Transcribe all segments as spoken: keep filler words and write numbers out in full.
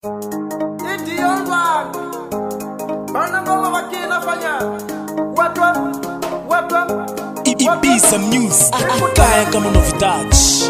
Dion bana ngoma wakina fanya watu watu Ibiza Music Aqui kama novidade.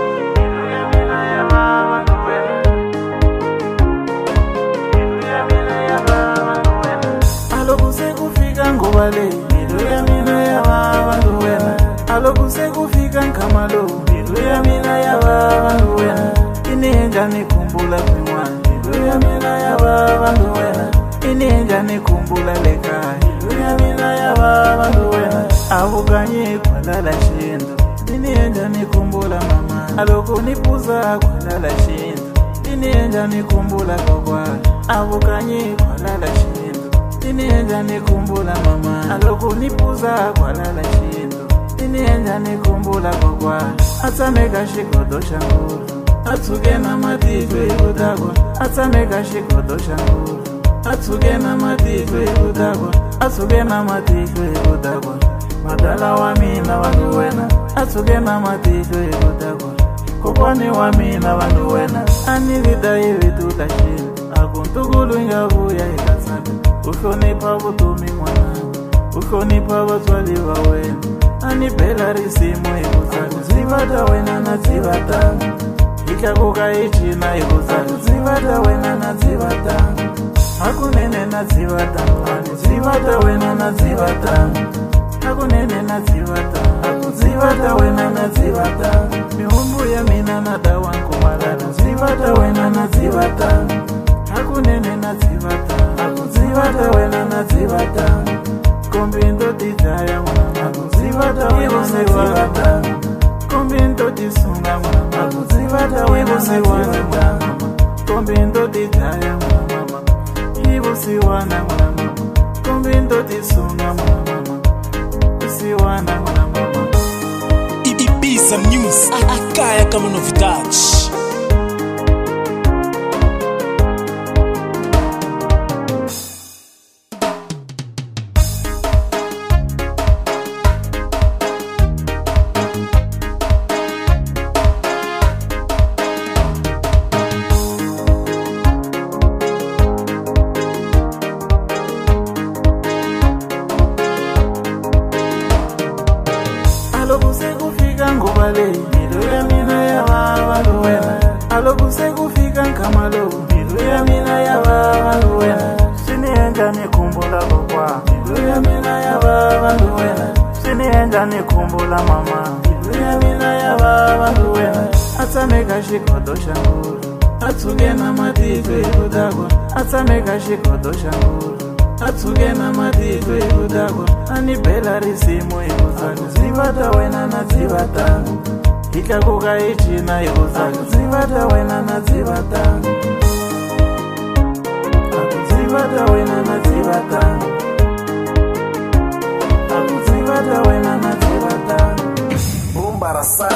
Alokuse kufika ngobale mido ya mina ya bantu wena. Alokuse kufika nkamalo mido ya mina ya bantu wena. Ininja nikumbula kwimwana mido ya mina ya bantu wena. Ininja nikumbula leka mido ya mina ya bantu wena. Avuganye kwalala shindo ininja nikumbula mama. Aloko nipuza kwalala shindo ininja nikumbula kokwa. Avuganye kwalala shindo ininja nikumbula mama. Aloko nipuza kwalala shindo ininja nikumbula kokwa. Atsameka shikodo shanguru atsuke na matitwe ikudagwa. Atsameka shikodo shanguru atsuke na matitwe ikudagwa. Atsuke na matitwe ikudagwa. Madala wa mina wandu wena atsuke na matitwe ikudagwa. Kokwani wa mina wandu wena anilida ivi tutashina. Akuntugulu ingavuya ikasabe ushonipa butumi mwana. Ushonipa batwali wa wena anipela risimu ikusabe. Zivata wena na zivata ikakuka ichina ikusabe. Zivata wena na zivata akunene na zivata. Zivata wena na zivata akunene na zivata. Akuzivata wena na zivata mihumbu ya mina na dawa nkumalala. Zivata wena na zivata akunene na zivata. Akuzivata wena na zivata kombindo titaya mwana. Akuzivata wena na zivata kombindo tisunga mwana. Akuzivata wena na zivata kombindo titaya mwana. Ibusiwana mwana kombindo tisunga mwana. Ibusiwana mwana. Ibiza Music Aqui kama novidade. Alokuse kufika ngobale mido ya mina ya bantu wena. Alokuse kufika nkamalo mido ya mina ya bantu wena. Sinienja nikumbula kokwa mido ya mina ya bantu wena. Sinienja nikumbula mama mido ya mina ya bantu wena. Atsameka shikodo shanguru atsuke na matitwe ikudagwa. Atsameka shikodo shanguru atsuke na matitwe ikudagwa. Anipela risimu ikusabe. Zivata wena na zivata ikakuka ichina ikusabe. Zivata wena na zivata akuzivata wena na zivata. Akuzivata wena na zivata Umbarasa